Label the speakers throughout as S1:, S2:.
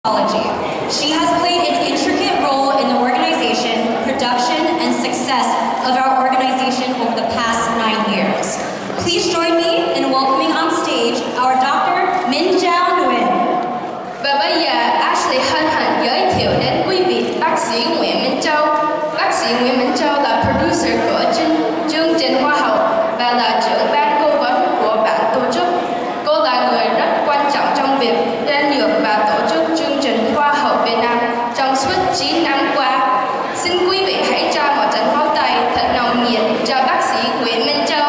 S1: technology. She has played an intricate role in the organization, production, and success of our organization over the past 9 years. Please join me in welcoming on stage our Dr. Minh Châu Nguyen.
S2: Và bây giờ Ashley hân hạnh giới thiệu đến quý vị bác sĩ Nguyễn Minh Châu. Bác sĩ Nguyễn Minh Châu là producer của chương trình Hoa hậu và là trưởng ban cố vấn của ban tổ chức. Cô là người rất quan trọng trong việc lên dược và tổ chức chương trình Hoa hậu Việt Nam trong suốt 9 năm qua. Xin quý vị hãy cho một tràng pháo tay thật nồng nhiệt cho bác sĩ Nguyễn Minh Châu.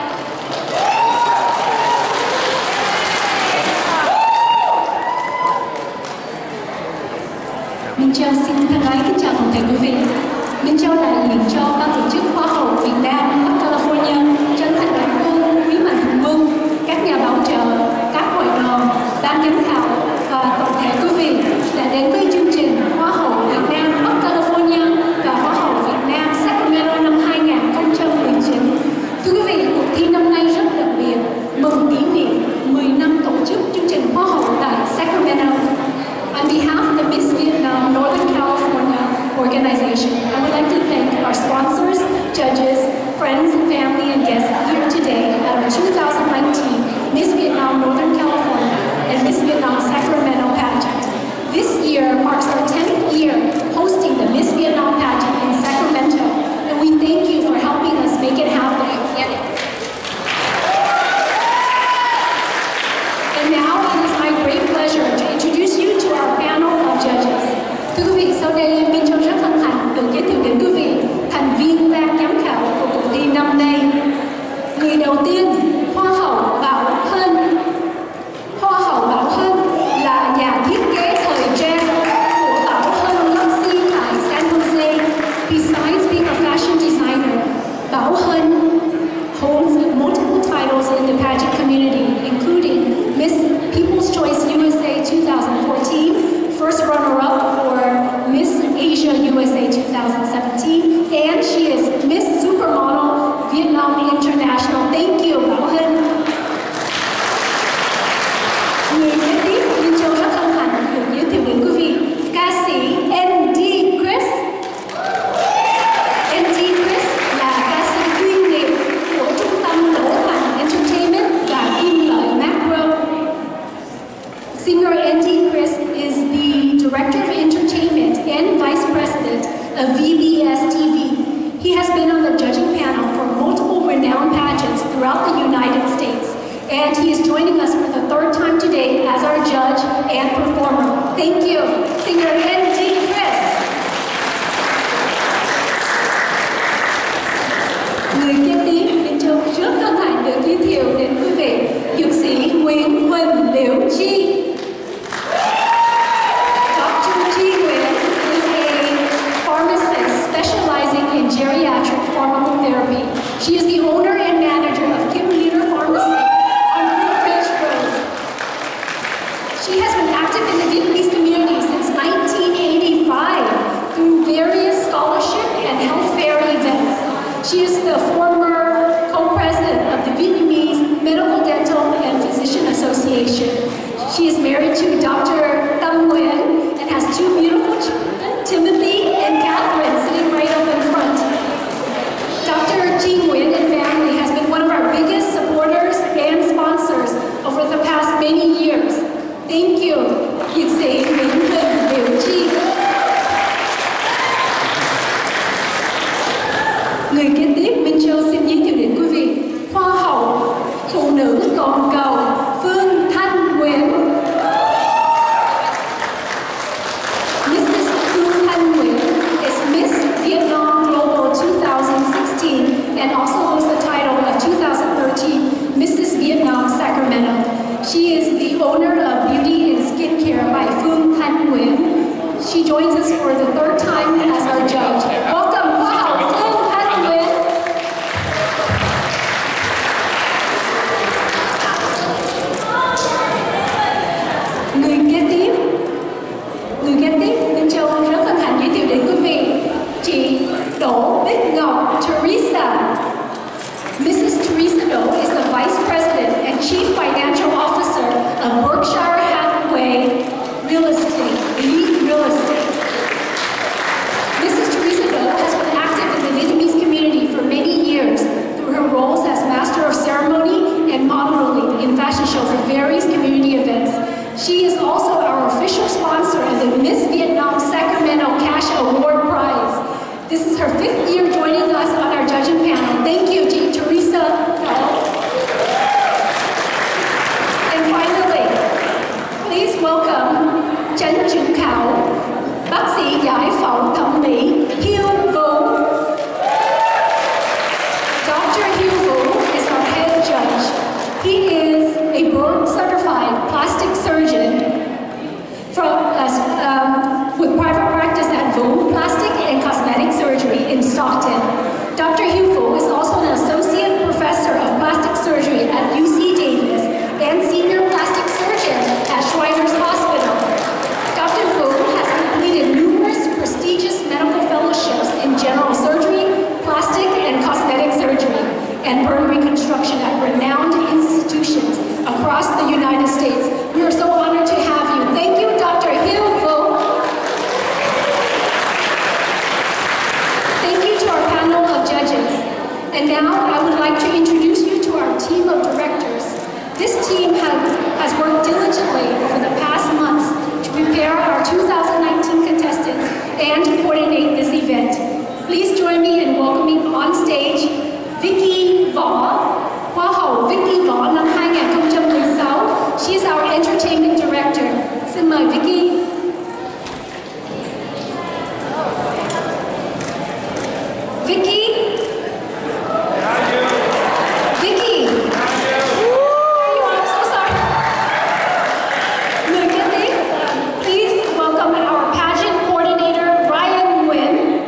S3: Minh Châu xin thân ái kính chào toàn thể quý vị. Minh Châu đại diện cho ban tổ chức Hoa hậu Việt Nam Bắc California chân thành cảm ơn quý mạnh thường quân, các nhà bảo trợ, các hội đoàn, ban giám khảo và toàn thể quý vị đã đến với chương trình Hoa hậu Việt Nam Bắc California và Hoa hậu Việt Nam Sacramento năm 2019. Thưa quý vị, cuộc thi năm nay rất đặc biệt, mừng kỷ niệm 10 năm tổ chức chương trình Hoa hậu tại Sacramento. On behalf of the Miss Vietnam Northern California organization, I would like to thank our sponsors, judges, friends, family, and guests here today at our 2019 Miss Vietnam Northern California and Miss Vietnam Sacramento pageant. This year marks our 10th year hosting the Miss Vietnam pageant in Sacramento, and we thank you for helping us make it happen. And now it is my great pleasure to introduce you to our panel of judges. Thưa quý vị, sau đây Minh Châu rất hân hạnh được giới thiệu đến quý vị thành viên ban giám khảo của cuộc thi năm nay. Người đầu tiên, Hoa hậu Bảo Hân. Hoa hậu Bảo Hân là nhà thiết kế thời trang của Bảo Hân Luxy tại San Jose. Besides being a fashion designer, Bảo Hân holds multiple titles in the pageant community, including Miss People's Choice USA 2014, first runner-up for Miss Asia USA 2017, and she is Miss Supermodel Vietnam International. Thank you, Bảo Hân. Người kế tiếp, Minh Châu rất hân hạnh được giới thiệu đến quý vị ca sĩ ND Chris. ND Chris là ca sĩ chuyên nghiệp của trung tâm Đỗ Thành Entertainment và Kim Lợi Macro. Singer ND Chris is the Director of Entertainment and Vice President of VBS TV. He has been on the judging panel for multiple renowned pageants throughout the United States, and he is joining us for the third time today as our judge and performer. Thank you, singer ND Chris. Người kế tiếp, Minh Châu rất hân hạnh được giới thiệu đến quý vị dược sĩ Nguyễn Huỳnh Liễu Chi. Specializing in geriatric pharmacotherapy. She is the owner and manager of Kim Leader Pharmacy on Fruitridge Road. She has been active in the Vietnamese community since 1985 through various scholarship and health fair events. She is the former co-president of the Vietnamese Medical, Dental, and Physician Association. She is married to Dr. Tâm Nguyen and has 2 beautiful children, Timothy and Catherine, sitting right up in front. Dr. Ji Nguyen and family has been one of our biggest supporters and sponsors over the past many years. Thank you, dược sĩ Nguyễn Huỳnh Liễu Chi. Người kế tiếp, Minh Châu xin giới thiệu đến quý vị Hoa hậu Phụ nữ toàn cầu Phương Thanh Nguyễn. Mrs. Phương Thanh Nguyễn is Miss Vietnam Global 2016 and also holds the title of 2013 Mrs. Vietnam Sacramento. She is the owner of Beauty and Skincare by Phương Thanh Nguyễn. She joins us for the third time as our judge. Welcome, Hoa hậu Phương Thanh Nguyễn. Người kế tiếp, Minh Châu rất hân hạnh giới thiệu đến quý vị chị Đỗ Bích Ngọc Teresa. Mrs. Teresa Đỗ is the Vice President and Chief Financial Officer of Berkshire Hathaway Real Estate. chấn chứng khảo, bác sĩ giải phẫu thẩm mỹ Hiêu Vũ. Dr. Hiêu Vũ is our head judge. He is a board-certified plastic surgeon with private practice at Vũ Plastic and Cosmetic Surgery in Stockton. Dr. Hiêu Vũ is also an associate professor of plastic surgery at UC Davis and senior plastic surgeon at Shriners Hospital. Dr. Vũ has completed numerous prestigious medical fellowships in general surgery, plastic and cosmetic surgery, and burn reconstruction at renowned institutions across the United States. We are so honored to have you. Thank you, Dr. Hiêu Vũ. Thank you to our panel of judges. And now I would like to introduce you to our team of directors. This team has worked diligently over the past months to prepare our 2019 contestants and to coordinate this event. Please join me in welcoming on stage Vicky Võ, Hoa hậu Vicky Võ năm 2016. She is our entertainment director. Xin mời Vicky. Vicky? Vicky? I'm so sorry. Người kế tiếp, please welcome our pageant coordinator, Ryan Nguyen.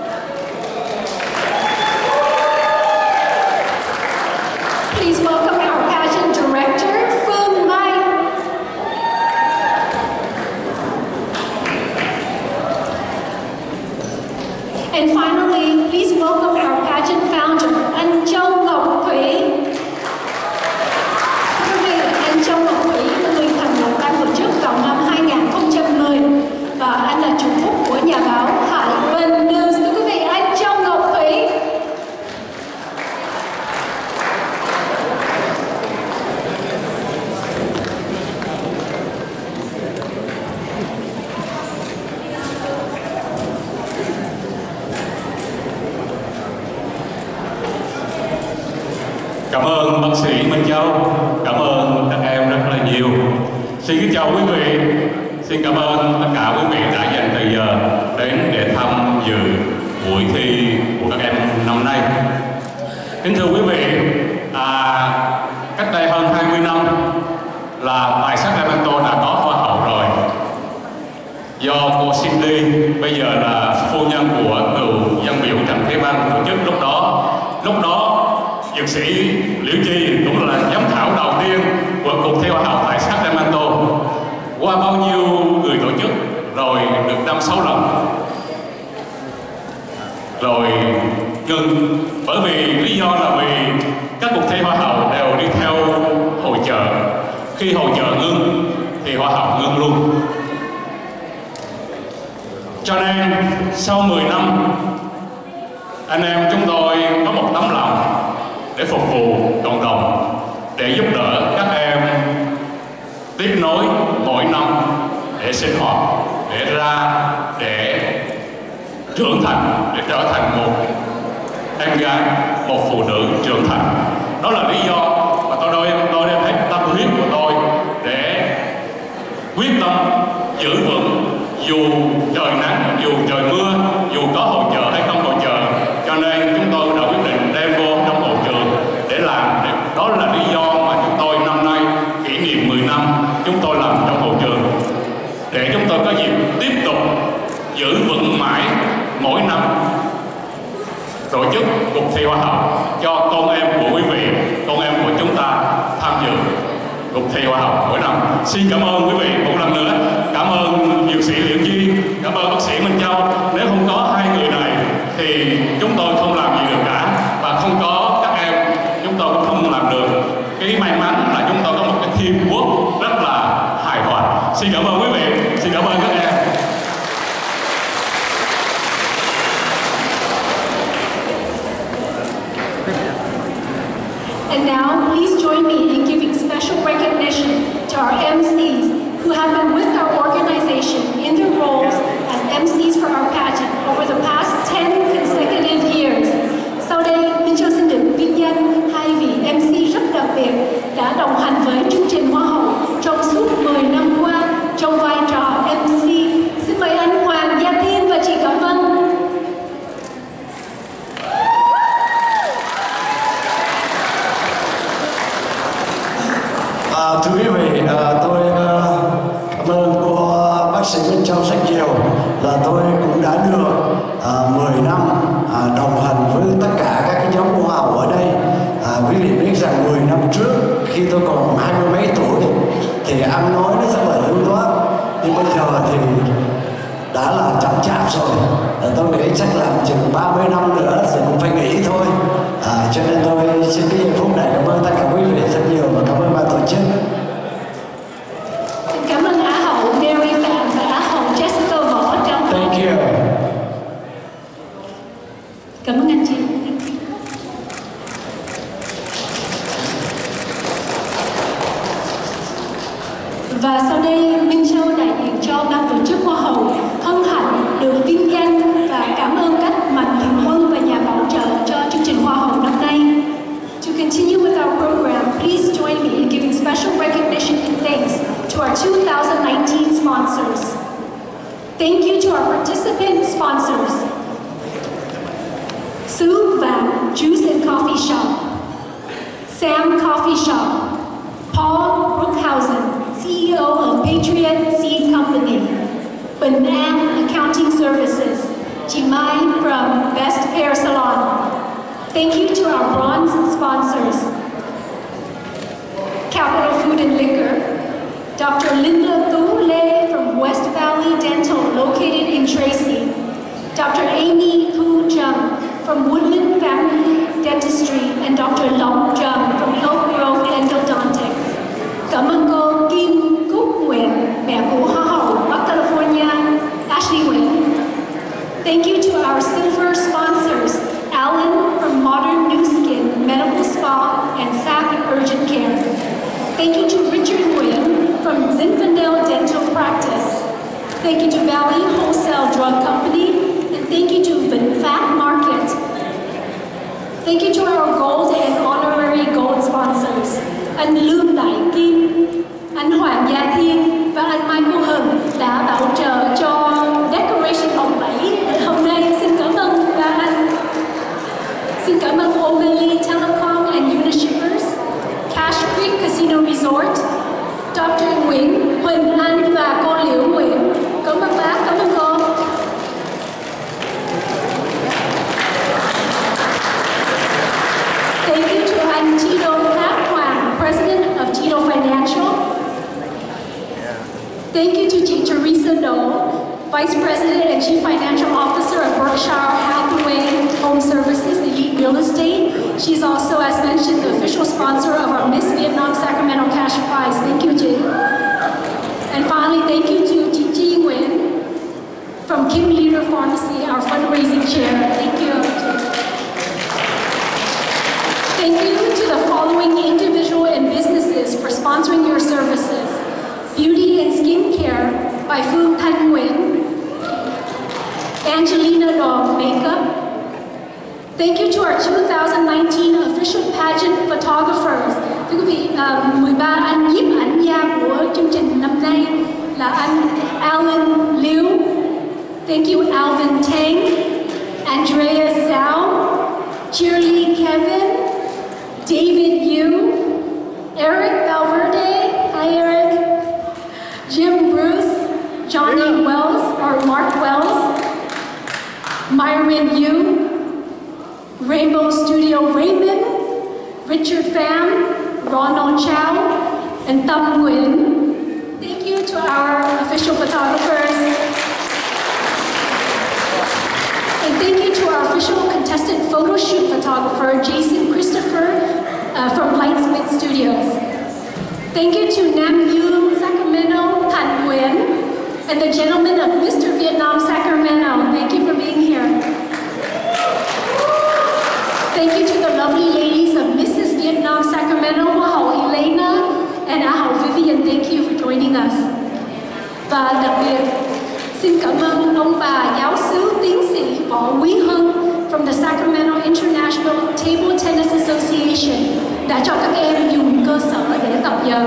S3: Please welcome our pageant director, Phương Mai. And finally, please welcome our pageant founder, anh Châu Ngọc Thủy. Thưa quý vị, anh Châu Ngọc Thủy là người thành lập ban tổ chức vào năm 2010 và anh là chủ phúc của nhà báo Hải Vân News. Thưa quý vị, anh Châu Ngọc Thủy.
S4: Cảm ơn bác sĩ Minh Châu, cảm ơn các em rất là nhiều. Xin kính chào quý vị, xin cảm ơn tất cả quý vị đã dành thời giờ đến để tham dự buổi thi của các em năm nay. Kính thưa quý vị, cách đây hơn 20 năm là tại Sacramento đã có hoa hậu rồi. Do cô Cindy, bây giờ là phu nhân của cựu dân biểu Trần Thế Văn tổ chức lúc đó dược sĩ Liễu Chi cũng là giám khảo đầu tiên của cuộc thi hoa hậu tại Sacramento. Qua bao nhiêu người tổ chức rồi được 5-6 lần rồi ngừng, bởi vì lý do là vì các cuộc thi hoa hậu đều đi theo hội chợ. Khi hội chợ ngưng thì hoa hậu ngưng luôn. Cho nên sau 10 năm anh em chúng tôi có một tấm lòng để phục vụ cộng đồng, để giúp đỡ các em tiếp nối mỗi năm để sinh hoạt, để trưởng thành, để trở thành một em gái, một phụ nữ trưởng thành. Đó là lý do mà tôi đem hết tâm huyết của tôi để quyết tâm giữ vững dù trời nắng, dù trời mưa, dù có hội chợ hay không hội chợ. Cho nên chúng tôi đã quyết định đem vô trong hội trường để làm. Đó là lý do mà chúng tôi năm nay kỷ niệm 10 năm chúng tôi làm trong hội trường, để chúng tôi có dịp tiếp tục giữ vững mãi mỗi năm tổ chức cuộc thi hoa hậu cho con em của quý vị, con em của chúng ta tham dự cuộc thi hoa hậu mỗi năm. Xin cảm ơn quý vị một lần nữa. Cảm ơn dược sĩ Liễu Chi, cảm ơn bác sĩ Minh Châu. Nếu không có hai người này thì chúng tôi không làm gì được cả, và không có các em chúng tôi cũng không làm được. Cái may mắn là chúng tôi có một cái teamwork rất là hài hòa. Xin cảm ơn quý vị, xin cảm ơn các em.
S3: And now, please join me in giving special recognition to our MCs who have been with our organization in their roles as MCs for our pageant over the past 10 consecutive years. Sau đây, Minh Châu xin được vinh danh hai vị MC rất đặc biệt đã đồng hành với chương trình Hoa hậu trong suốt 10 năm qua trong vai trò MC
S5: trân trọng rất nhiều là tôi cũng đã được 10 năm đồng hành với tất cả các cái nhóm hoa hậu ở đây. Quý vị biết rằng 10 năm trước khi tôi còn 20 mấy tuổi thì ăn nói nó rất là lưu loát, nhưng bây giờ thì đã là chậm chạp rồi. Tôi nghĩ chắc là chừng 30 năm nữa thì cũng phải nghỉ thôi. Cho nên tôi xin cái giây phút này cảm ơn tất cả quý vị rất nhiều và cảm ơn ban tổ chức.
S3: Xin cảm ơn Á hậu Mary Phạm và Á hậu Jessica Võ trong.
S5: Thank you.
S3: Cảm ơn anh chị. Và sau đây, Minh Châu đại diện cho ban tổ chức Hoa hậu hân hạnh được vinh danh và cảm ơn các mạnh thường quân và nhà bảo trợ cho chương trình Hoa hậu năm nay. To continue with our program, please join me in giving special recognition and thanks to our 2019 sponsors. Thank you to our participant sponsors. Sue Vàng Juice and Coffee Shop, Sam Coffee Shop, Paul Brookhausen, CEO of Patriot Seed Company, Bình An Accounting Services, Chị Mai from Best Hair Salon. Thank you to our bronze sponsors, Capital Food and Liquor, Dr. Linda Tú Lê from West Valley Dental located in Tracy, Dr. Amy Thu Jung from Woodland Family Dentistry, and Dr. Long Jung from Oak Grove Endodontics. Cảm ơn cô Kim Cúc Nguyễn, mẹ của Hoa hậu Bắc California, Ashley Nguyễn. Thank you to our silver sponsors, Alan from Modern New Skin Medical Spa and SAC Urgent Care. Thank you to Richard Nguyen from Zinfandel Dental Practice. Thank you to Valley Wholesale Drug Company, and thank you to Vĩnh Phát Market. Thank you to our gold and honorary gold sponsors, anh Lương Đại Kim, anh Hoàng Gia Thiên và anh Mai Cô Hưng đã bảo trợ cho decoration vòng 7 hôm nay. Xin cảm ơn các anh. Xin cảm ơn O'Malley Telecom and Unishippers, Cash Creek Casino Resort, Dr. Nguyễn Huỳnh Anh và cô Liễu Nguyễn. Cảm ơn bác, cảm ơn cô. Thank you to anh Tito Cát Hoàng, President of Tito Financial. Thank you to chị Teresa Dole, Vice President and Chief Financial Officer of Berkshire Hathaway Home Services, Elite Real Estate. She's also, as mentioned, the official sponsor of our Miss Vietnam Sacramento Cash Prize. Thank you, Jin. And finally, thank you to Chị Chi Nguyen from Kim Leader Pharmacy, our fundraising chair. Thank you, Jin. Thank you to the following individual and businesses for sponsoring your services. Beauty and Skincare by Phương Thanh Nguyen, Angelina Dog Makeup. Thank you to our 2019 official pageant photographers. Thưa quý vị, 13 anh nhiếp ảnh gia của chương trình năm nay là anh Alan Liu. Thank you Alvin Tang, Andrea Zhao, Shirley Kevin, David Yu, Eric Valverde, hi Eric, Jim Bruce, Johnny Wells, or Mark Wells, Myron Yu, Rainbow Studio Raymond, Richard Pham, Ronald Chow, and Tâm Nguyen. Thank you to our official photographers. And thank you to our official contestant photo shoot photographer, Jason Christopher, from Lightsmith Studios. Thank you to Nam Yu Sacramento, Thanh Nguyen, and the gentleman of Mr. Vietnam Sacramento. Thank you for being here. Thank you to the lovely ladies of Mrs. Vietnam Sacramento, Hoa hậu Elena and Á hậu Vivian. Thank you for joining us. Và đặc biệt, xin cảm ơn ông bà giáo sư tiến sĩ Võ Quý Hưng from the Sacramento International Table Tennis Association đã cho các em dùng cơ sở để tập giờ.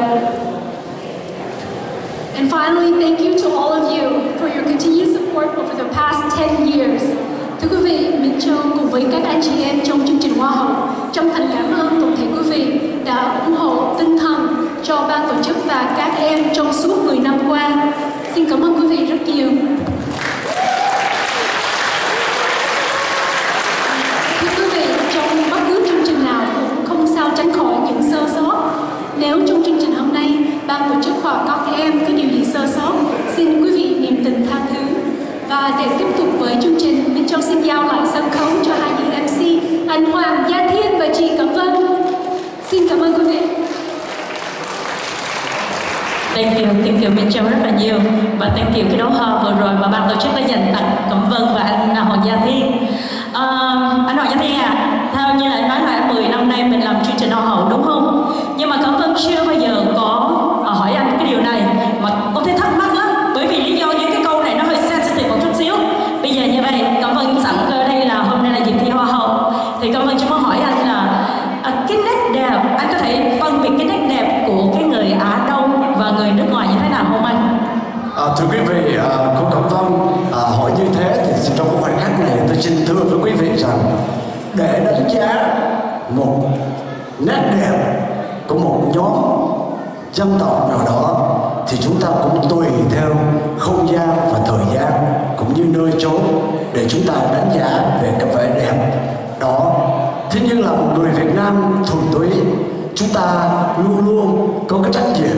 S3: And finally, thank you to all of you for your continued support over the past 10 years. Thưa quý vị, Minh Châu cùng với các anh chị em trong chương trình Hoa hậu chân thành cảm ơn toàn thể quý vị đã ủng hộ tinh thần cho ban tổ chức và các em trong suốt 10 năm qua. Xin cảm ơn quý vị rất nhiều. Thưa quý vị, trong bất cứ chương trình nào cũng không sao tránh khỏi những sơ sót. Nếu trong chương trình hôm nay ban tổ chức hoặc các em có điều gì sơ sót, xin quý vị niềm tình tha thứ. Và để tiếp tục với chương trình, Minh Châu xin giao lại sân khấu cho hai vị MC, anh Hoàng Gia Thiên và chị Cẩm Vân. Xin cảm ơn quý vị.
S6: Thank you Minh Châu rất là nhiều, và thank you cái đấu hoa vừa rồi mà ban tổ chức đã dành tặng Cẩm Vân và anh Hoàng Gia Thiên. Anh Hoàng Gia Thiên theo như là nói là 10 năm nay mình làm chương trình Hoa hậu đúng không? Nhưng mà Cẩm Vân chưa bao giờ có hỏi anh cái điều này, mà có thể thắc mắc lắm, bởi vì lý do những cái câu này nó hơi sensitive một chút xíu. Bây giờ như vậy, Cẩm Vân sẵn cơ đây là hôm nay là dịp thi Hoa hậu, thì Cẩm Vân chỉ muốn hỏi anh là cái nét đẹp, anh có thể phân biệt cái nét đẹp của cái người Á Đông và người nước ngoài như thế nào không anh?
S5: Thưa quý vị, cô Cẩm Vân hỏi như thế thì trong cái khoảnh khắc này tôi xin thưa với quý vị rằng để đánh giá một nét đẹp của một nhóm dân tộc nào đó thì chúng ta cũng tùy theo không gian và thời gian cũng như nơi chốn để chúng ta đánh giá về cái vẻ đẹp đó. Thế nhưng là một người Việt Nam thuần túy, chúng ta luôn luôn có cái trách nhiệm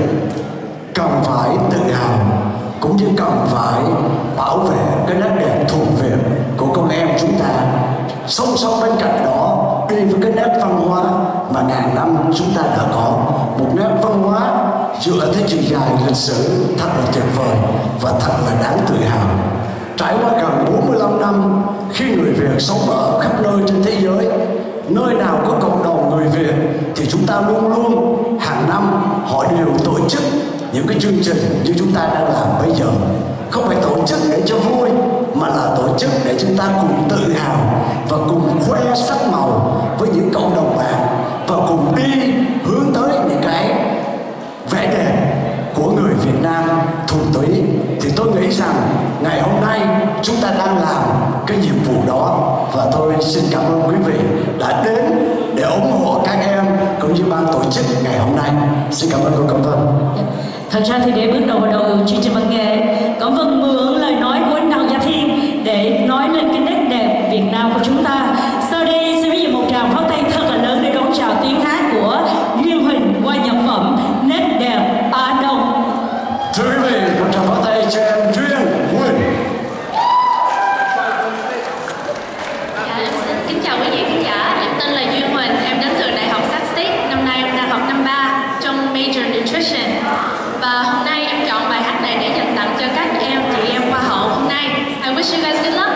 S5: cần phải tự hào cũng như cần phải bảo vệ cái nét đẹp thuần Việt của con em chúng ta. Song song bên cạnh đó, đi với cái nét văn hóa mà ngàn năm chúng ta đã có, một nét văn hóa giữa thế kỷ dài lịch sử thật là tuyệt vời và thật là đáng tự hào. Trải qua gần 45 năm, khi người Việt sống ở khắp nơi trên thế giới, nơi nào có cộng đồng người Việt thì chúng ta luôn luôn hàng năm họ đều tổ chức những cái chương trình như chúng ta đang làm bây giờ. Không phải tổ chức để cho vui, mà là tổ chức để chúng ta cùng tự hào và cùng khoe sắc màu với những cộng đồng bạn và cùng đi hướng tới những cái vẻ đẹp của người Việt Nam thuần túy. Thì tôi nghĩ rằng ngày hôm nay chúng ta đang làm cái nhiệm vụ đó, và tôi xin cảm ơn quý vị đã đến để ủng hộ các em cũng như ban tổ chức ngày hôm nay. Xin cảm ơn cô Cẩm Vân.
S6: Thật ra thì để bước đầu vào đầu chương trình văn nghệ, Cẩm Vân mượn lời nói của anh Hoàng Gia Thiên để nói lên cái nét đẹp Việt Nam của chúng ta. Sau đây xin quý vị một tràng pháo tay thật là lớn để đón chào tiếng hát của Duyên Huỳnh qua nhạc phẩm Nét đẹp Á Đông.
S5: Thưa quý vị, một tràng pháo tay cho em Duyên Huỳnh.
S2: Em xin kính chào quý vị khán giả. Em tên là Duyên Huỳnh, em đến từ Đại học Sac State. Năm nay em đang học năm 3 trong major nutrition. Và hôm nay em chọn bài hát này để dành tặng cho các em chị em Hoa hậu hôm nay. I wish you guys good luck.